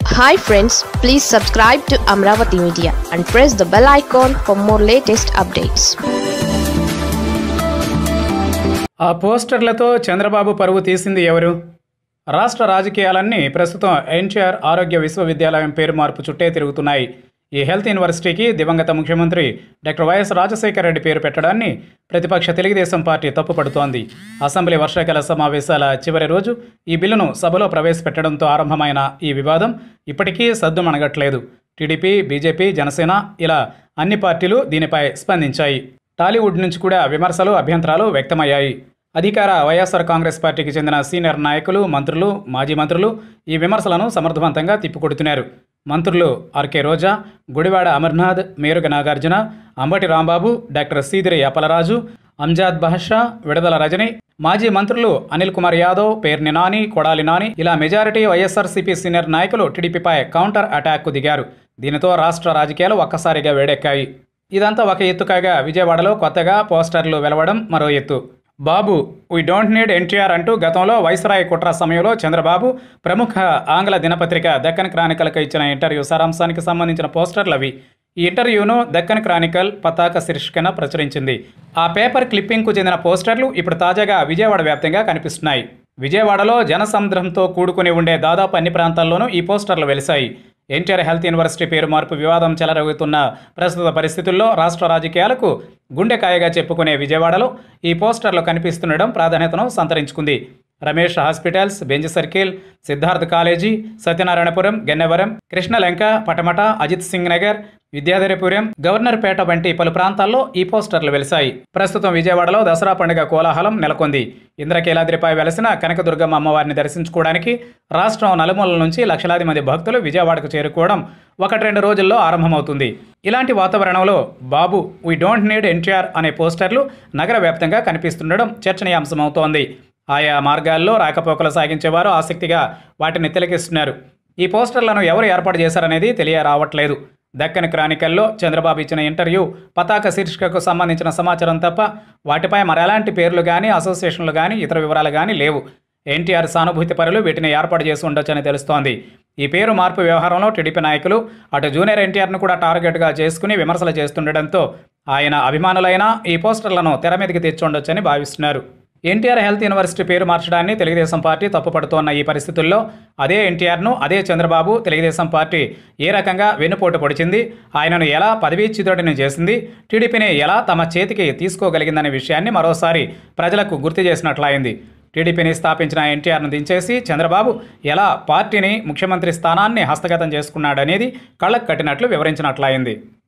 Hi friends, please subscribe to Amaravathi Media and press the bell icon for more latest updates. ఆ పోస్టర్లతో చంద్రబాబు పరువు తీసింది ఎవరు? రాష్ట్ర రాజకీయాలన్నీ ప్రస్తుతం NTR ఆరోగ్య విశ్వవిద్యాలయం పేరు మార్పు చుట్టే తిరుగుతున్నాయి. ఈ హెల్త్ యూనివర్సిటీకి దివంగత ముఖ్యమంత్రి డాక్టర్ వైఎస్ రాజశేఖర రెడ్డి పేరు పెట్టడాన్ని ప్రతిపక్ష తెలుగుదేశం పార్టీ తప్పుపడుతోంది. అసెంబ్లీ వర్షాకాల సమావేశాల చివరి రోజు ఈ బిల్లును సభలో ప్రవేశపెట్టడంతో ఆరంభమైన ఈ వివాదం ఇప్పటికీ సద్దుమణగట్లేదు. టీడీపీ, బీజేపీ, జనసేన ఇలా అన్ని పార్టీలు దీనిపై స్పందించాయి. టాలీవుడ్ నుంచి కూడా విమర్శలు, అభ్యంతరాలు వ్యక్తమయ్యాయి. అధికార వైఎస్ఆర్ కాంగ్రెస్ పార్టీకి చెందిన సీనియర్ నాయకులు, మంత్రులు, మాజీ మంత్రులు ఈ విమర్శలను సమర్థవంతంగా తిప్పికొడుతున్నారు. మంత్రులు ఆర్కే రోజా, గుడివాడ అమర్నాథ్, మేరుగ నాగార్జున, అంబటి రాంబాబు, డాక్టర్ సీదిరి అప్పలరాజు, అంజాద్ బాషా, విడదల రజని, మాజీ మంత్రులు అనిల్ కుమార్ యాదవ్, పేర్ని నాని, కొడాలి నాని ఇలా మెజారిటీ వైఎస్ఆర్సీపీ సీనియర్ నాయకులు టీడీపీపై కౌంటర్ అటాక్కు దిగారు. దీనితో రాష్ట్ర రాజకీయాలు ఒక్కసారిగా వేడెక్కాయి. ఇదంతా ఒక ఎత్తు కాగా విజయవాడలో కొత్తగా పోస్టర్లు వెలవడం మరో ఎత్తు. Babu we don't need NTR అంటూ గతంలో వైస్రాయ్ కుట్ర సమయంలో చంద్రబాబు ప్రముఖ ఆంగ్ల దినపత్రిక దక్కన్ క్రానికల్కు ఇచ్చిన ఇంటర్వ్యూ సారాంశానికి సంబంధించిన పోస్టర్లు అవి. ఈ ఇంటర్వ్యూను దక్కన్ క్రానికల్ పతాక శీర్షికన ప్రచురించింది. ఆ పేపర్ క్లిప్పింగ్కు చెందిన పోస్టర్లు ఇప్పుడు తాజాగా విజయవాడ వ్యాప్తంగా కనిపిస్తున్నాయి. విజయవాడలో జనసముద్రంతో కూడుకుని ఉండే దాదాపు అన్ని ప్రాంతాల్లోనూ ఈ పోస్టర్లు వెలిశాయి. NTR హెల్త్ యూనివర్సిటీ పేరు మార్పు వివాదం చెలరేగుతున్న ప్రస్తుత పరిస్థితుల్లో రాష్ట్ర రాజకీయాలకు గుండెకాయగా చెప్పుకునే విజయవాడలో ఈ పోస్టర్లు కనిపిస్తుండడం ప్రాధాన్యతను సంతరించుకుంది. Ramesh hospitals, Benz circle, Siddharth college, Satyanarayanapuram, Gannavaram, Krishnalanka, Patamata, Ajit Singh Nagar, Vidyadharipuram, Governorpet వంటి పలు ప్రాంతాల్లో ఈ పోస్టర్లు వెలిశాయి. ప్రస్తుతం విజయవాడలో దసరా పండుగ కోలాహలం నెలకొంది. ఇంద్రకీలాద్రిపై వెలసిన కనకదుర్గమ్మ అమ్మవారిని దర్శించుకోవడానికి రాష్ట్రం నలుమూలల నుంచి లక్షలాది మంది భక్తులు విజయవాడకు చేరుకోవడం 1-2 రోజుల్లో ఆరంభమవుతుంది. ఇలాంటి వాతావరణంలో Babu we don't need NTR అనే పోస్టర్లు నగర వ్యాప్తంగా కనిపిస్తుండడం చర్చనీయాంశమవుతోంది. ఆయా మార్గాల్లో రాకపోకలు సాగించేవారు ఆసక్తిగా వాటిని తిలకిస్తున్నారు. ఈ పోస్టర్లను ఎవరు ఏర్పాటు చేశారనేది తెలియరావట్లేదు. దక్కన్ క్రానికల్లో చంద్రబాబు ఇచ్చిన ఇంటర్వ్యూ పతాక శీర్షికకు సంబంధించిన సమాచారం తప్ప వాటిపై మరెలాంటి పేర్లు కానీ, అసోసియేషన్లు కానీ, ఇతర వివరాలు కానీ లేవు. NTR సానుభూతి పరులు వీటిని ఏర్పాటు చేసి ఉండొచ్చని తెలుస్తోంది. ఈ పేరు మార్పు వ్యవహారంలో టీడీపీ నాయకులు అటు జూనియర్ NTRను కూడా టార్గెట్గా చేసుకుని విమర్శలు చేస్తుండటంతో ఆయన అభిమానులైనా ఈ పోస్టర్లను తెర మీదకి తెచ్చుండొచ్చని భావిస్తున్నారు. NTR హెల్త్ యూనివర్సిటీ పేరు మార్చడాన్ని తెలుగుదేశం పార్టీ తప్పుపడుతోన్న ఈ పరిస్థితుల్లో అదే NTRను అదే చంద్రబాబు తెలుగుదేశం పార్టీ ఏ రకంగా వెన్నుపోటు పొడిచింది, ఆయనను ఎలా పదవీచ్యుతుడిని చేసింది, టీడీపీని ఎలా తమ చేతికి తీసుకోగలిగిందనే విషయాన్ని మరోసారి ప్రజలకు గుర్తు చేసినట్లయింది. టీడీపీని స్థాపించిన NTRను దించేసి చంద్రబాబు ఎలా పార్టీని, ముఖ్యమంత్రి స్థానాన్ని హస్తగతం చేసుకున్నాడనేది కళ్ళకు కట్టినట్లు వివరించినట్లయింది.